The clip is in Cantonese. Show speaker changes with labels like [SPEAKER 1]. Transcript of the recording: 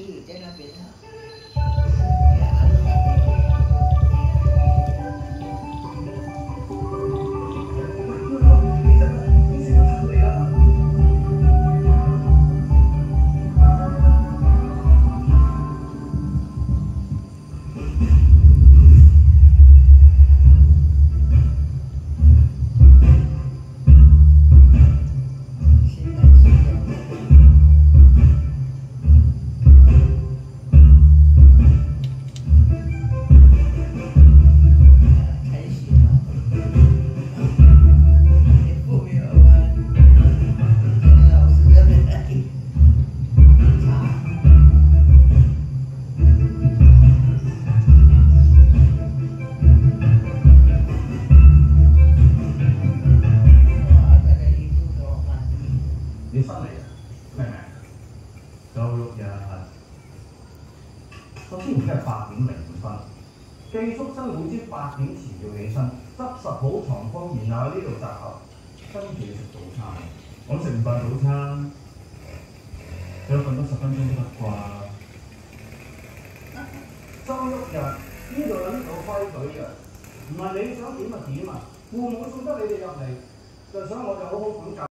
[SPEAKER 1] 语在那边哈。
[SPEAKER 2] 你新嚟啊？咩名？周旭日。首先而家係8:02，寄宿生每朝8點前要起身，執拾好床鋪，然後喺呢度集合，跟住食早餐。我食唔慣早餐，有瞓多10分鐘都得啩？周旭日，呢度有呢個規矩嘅，唔係你想點就點啊！父母送得你哋入嚟，就想我哋好好咁教。